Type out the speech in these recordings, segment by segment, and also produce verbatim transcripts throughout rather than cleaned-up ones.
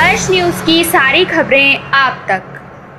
हर्ष news की सारी खबरें आप तक।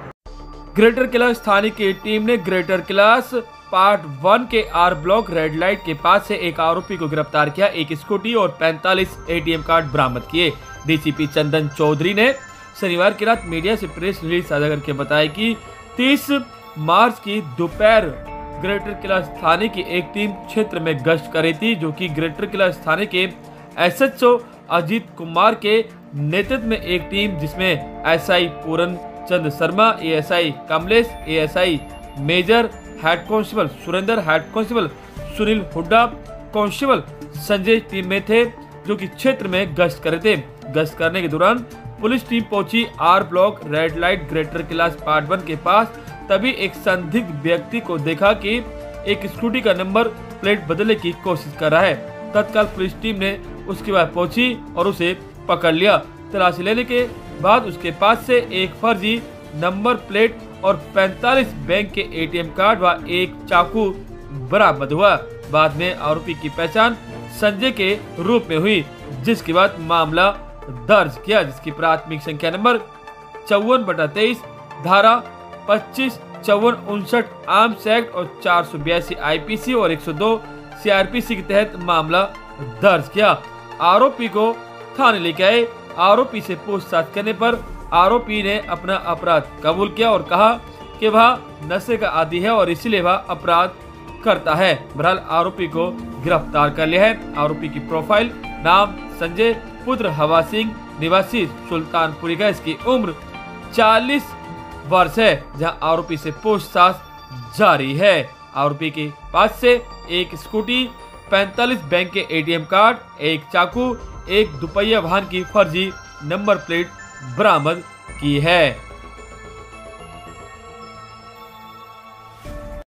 ग्रेटर कैलाश थाने की टीम ने ग्रेटर कैलाश पार्ट वन के आर ब्लॉक रेड लाइट के पास से एक आरोपी को गिरफ्तार किया। एक स्कूटी और पैंतालीस एटीएम कार्ड बरामद किए। डीसीपी चंदन चौधरी ने शनिवार की रात मीडिया से प्रेस रिलीज साझा करके बताया कि तीस मार्च की दोपहर ग्रेटर कैलाश थाने की एक टीम क्षेत्र में गश्त कर रही थी, जो कि ग्रेटर कैलाश थाने के एसएचओ अजीत कुमार के नेतृत्व में एक टीम जिसमें SI Puran Chand Sharma, ASI Kamlesh, ASI Major, head constable Surender, head constable Sunil Hooda, constable Sanjay team में थे, जो कि क्षेत्र में गश्त कर रहे थे। गश्त करने के दौरान पुलिस टीम पहुंची R block red light greater Kailash part one के पास। तभी एक संदिग्ध व्यक्ति को देखा कि एक स्कूटी का नंबर प्लेट बदलने की कोशिश कर रहा है। तत्काल पुलिस टीम ने उसके बाद पहुंची और उसे पकड़ लिया। तलाशी लेने के बाद उसके पास से एक फर्जी नंबर प्लेट और पैंतालीस बैंक के एटीएम कार्ड व एक चाकू बरामद हुआ। बाद में आरोपी की पहचान संजय के रूप में हुई, जिसके बाद मामला दर्ज किया, जिसकी प्राथमिक संख्या नंबर चौवन बटा तेईस धारा पच्चीस चौवन उनसठ आर्म्स एक्ट और चार सौ बयासी आईपीसी और एक सौ दो सीआरपीसी के तहत मामला दर्ज किया। आरोपी को थाने लेके आए। आरोपी से पूछताछ करने पर आरोपी ने अपना अपराध कबूल किया और कहा कि वह नशे का आदी है और इसलिए वह अपराध करता है। बहरहाल आरोपी को गिरफ्तार कर लिया है। आरोपी की प्रोफाइल: नाम संजय, पुत्र हवा सिंह, निवासी सुल्तानपुरी का, इसकी उम्र चालीस वर्ष है, जहां आरोपी से पूछताछ जारी है। आरोपी के पास से एक स्कूटी, पैंतालीस बैंक के एटीएम कार्ड, एक चाकू, एक दुपहिया वाहन की फर्जी नंबर प्लेट बरामद की है।